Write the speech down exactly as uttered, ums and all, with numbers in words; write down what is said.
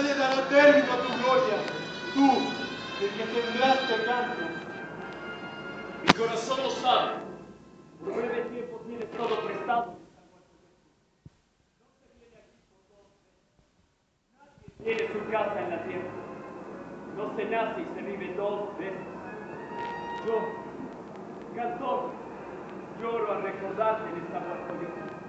se dará término a tu gloria, tú, el que sembraste canto. Mi corazón lo sabe. Por breve tiempo tienes todo prestado. No se viene aquí por dos veces. Nadie tiene su casa en la tierra. No se nace y se vive dos veces. Yo, cantor, lloro al recordarte en esta muerte.